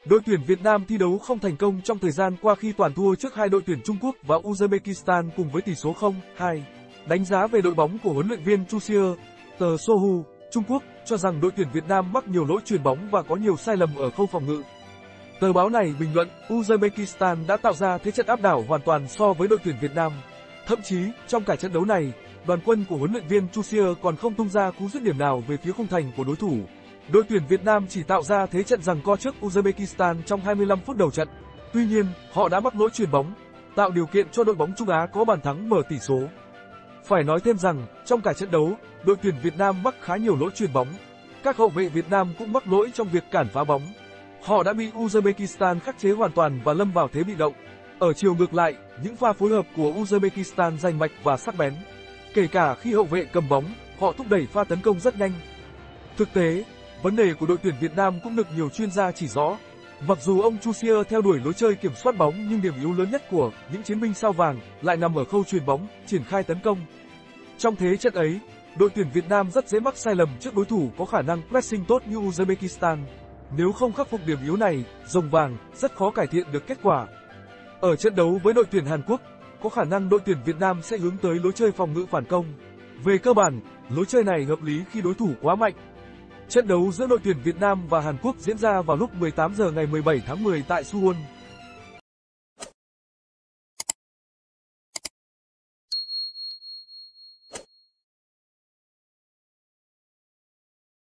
Đội tuyển Việt Nam thi đấu không thành công trong thời gian qua khi toàn thua trước hai đội tuyển Trung Quốc và Uzbekistan cùng với tỷ số 0-2. Đánh giá về đội bóng của huấn luyện viên Chu Xie, tờ Sohu, Trung Quốc cho rằng đội tuyển Việt Nam mắc nhiều lỗi chuyền bóng và có nhiều sai lầm ở khâu phòng ngự. Tờ báo này bình luận Uzbekistan đã tạo ra thế trận áp đảo hoàn toàn so với đội tuyển Việt Nam. Thậm chí, trong cả trận đấu này, đoàn quân của huấn luyện viên Chu Xie còn không tung ra cú dứt điểm nào về phía khung thành của đối thủ. Đội tuyển Việt Nam chỉ tạo ra thế trận giằng co trước Uzbekistan trong 25 phút đầu trận. Tuy nhiên, họ đã mắc lỗi chuyền bóng, tạo điều kiện cho đội bóng Trung Á có bàn thắng mở tỷ số. Phải nói thêm rằng, trong cả trận đấu, đội tuyển Việt Nam mắc khá nhiều lỗi chuyền bóng. Các hậu vệ Việt Nam cũng mắc lỗi trong việc cản phá bóng. Họ đã bị Uzbekistan khắc chế hoàn toàn và lâm vào thế bị động. Ở chiều ngược lại, những pha phối hợp của Uzbekistan rành mạch và sắc bén. Kể cả khi hậu vệ cầm bóng, họ thúc đẩy pha tấn công rất nhanh. Thực tế, vấn đề của đội tuyển Việt Nam cũng được nhiều chuyên gia chỉ rõ. Mặc dù ông Chu Xie theo đuổi lối chơi kiểm soát bóng nhưng điểm yếu lớn nhất của những chiến binh sao vàng lại nằm ở khâu chuyền bóng, triển khai tấn công. Trong thế trận ấy, đội tuyển Việt Nam rất dễ mắc sai lầm trước đối thủ có khả năng pressing tốt như Uzbekistan. Nếu không khắc phục điểm yếu này, rồng vàng rất khó cải thiện được kết quả. Ở trận đấu với đội tuyển Hàn Quốc, có khả năng đội tuyển Việt Nam sẽ hướng tới lối chơi phòng ngự phản công. Về cơ bản, lối chơi này hợp lý khi đối thủ quá mạnh. Trận đấu giữa đội tuyển Việt Nam và Hàn Quốc diễn ra vào lúc 18 giờ ngày 17 tháng 10 tại Suwon.